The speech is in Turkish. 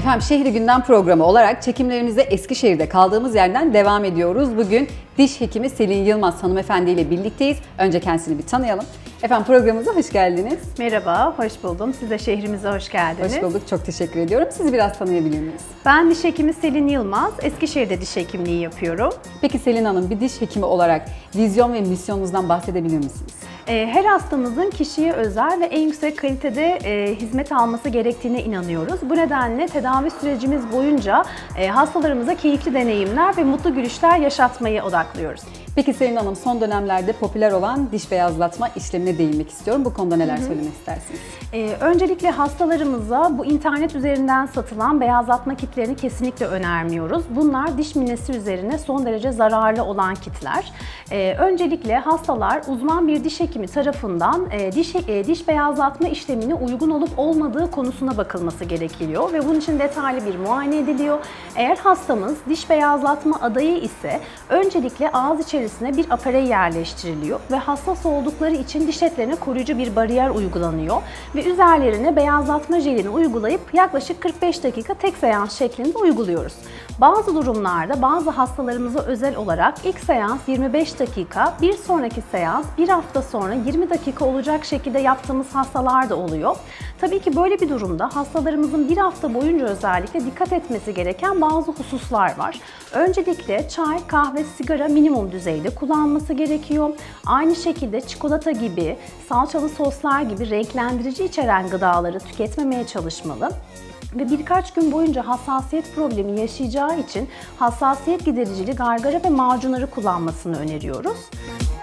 Efendim Şehri Gündem programı olarak çekimlerimize Eskişehir'de kaldığımız yerden devam ediyoruz. Bugün diş hekimi Selin Yılmaz hanımefendi ile birlikteyiz. Önce kendisini bir tanıyalım. Efendim programımıza hoş geldiniz. Merhaba, hoş buldum. Siz de şehrimize hoş geldiniz. Hoş bulduk, çok teşekkür ediyorum. Sizi biraz tanıyabilir miyiz? Ben diş hekimi Selin Yılmaz, Eskişehir'de diş hekimliği yapıyorum. Peki Selin Hanım, bir diş hekimi olarak vizyon ve misyonunuzdan bahsedebilir misiniz? Her hastamızın kişiye özel ve en yüksek kalitede hizmet alması gerektiğine inanıyoruz. Bu nedenle tedavi sürecimiz boyunca hastalarımıza keyifli deneyimler ve mutlu gülüşler yaşatmaya odaklıyoruz. Peki Selin Hanım, son dönemlerde popüler olan diş beyazlatma işlemine değinmek istiyorum. Bu konuda neler söylemek istersiniz? Öncelikle hastalarımıza bu internet üzerinden satılan beyazlatma kitlerini kesinlikle önermiyoruz. Bunlar diş minesi üzerine son derece zararlı olan kitler. Öncelikle hastalar uzman bir diş hekimi tarafından diş beyazlatma işlemine uygun olup olmadığı konusuna bakılması gerekiyor ve bunun için detaylı bir muayene ediliyor. Eğer hastamız diş beyazlatma adayı ise öncelikle ağız içerisine bir aparey yerleştiriliyor ve hassas oldukları için diş etlerine koruyucu bir bariyer uygulanıyor ve üzerlerine beyazlatma jelini uygulayıp yaklaşık 45 dakika tek seans şeklinde uyguluyoruz. Bazı durumlarda bazı hastalarımıza özel olarak ilk seans 25 dakika, bir sonraki seans bir hafta sonra 20 dakika olacak şekilde yaptığımız hastalar da oluyor. Tabii ki böyle bir durumda hastalarımızın bir hafta boyunca özellikle dikkat etmesi gereken bazı hususlar var. Öncelikle çay, kahve, sigara minimum düzeyde kullanması gerekiyor. Aynı şekilde çikolata gibi, salçalı soslar gibi renklendirici içeren gıdaları tüketmemeye çalışmalı. Ve birkaç gün boyunca hassasiyet problemi yaşayacağı için hassasiyet gidericili gargara ve macunları kullanmasını öneriyoruz.